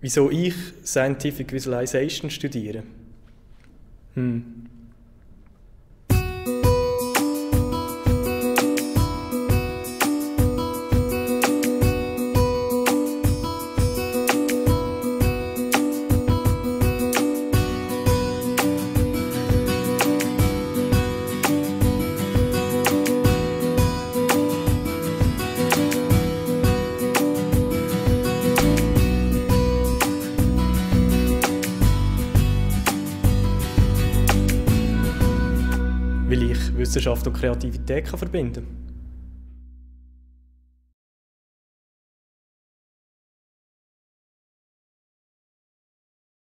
Wieso ich Scientific Visualization studiere? Weil ich Wissenschaft und Kreativität verbinden kann.